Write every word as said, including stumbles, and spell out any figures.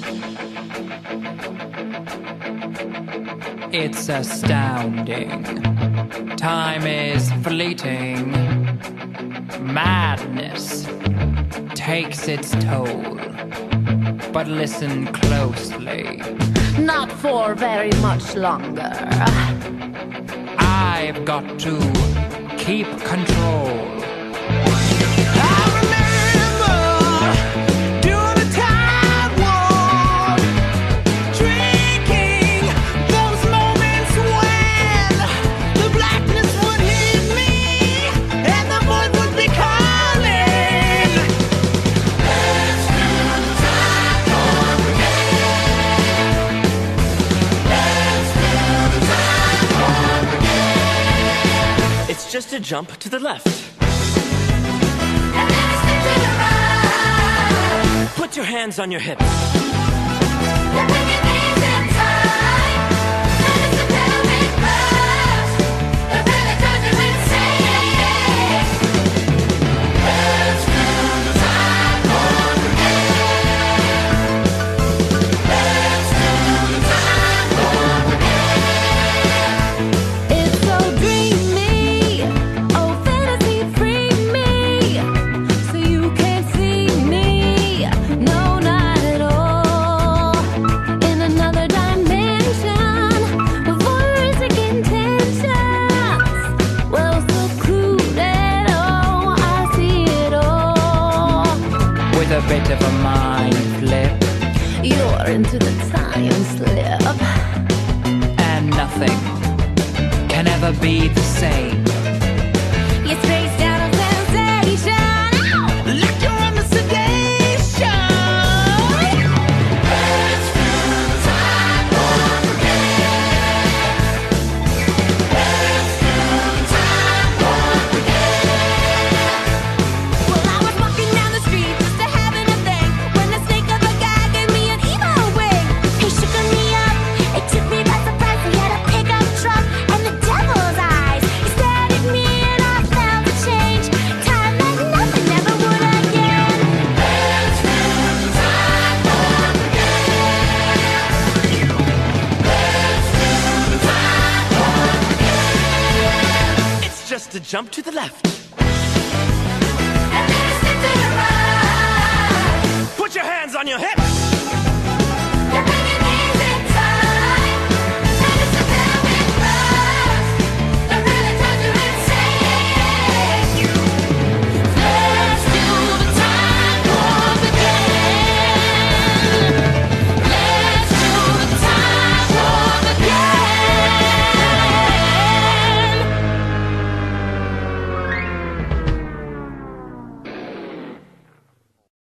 It's astounding. Time is fleeting. Madness takes its toll. But listen closely. Not for very much longer. I've got to keep control. Just a jump to the left. And then a step to the right. Put your hands on your hips. Then bring your knees in tight. And it's a pelvic thrust. The belly turns you insane. Let's do the time warp again. Let's do the time warp again. It's so dreamy. A bit of a mind flip. You're into the time slip. And nothing can ever be the same. You trace down a sensation. Like you're under sedation. Let's do the time warp again. Let's do the time warp again. Well, I was walking down the street just to having a thing when the snake of a guy gave me an emo wing. He shook me up, it took me by surprise. He had a pickup truck and the devil's eyes. He stared at me and I felt a change. Time like nothing ever would again. Let's do the time warp again. Let's do the time warp again. It's just a jump to the left. And then a step to the right. Put your hands on your hips.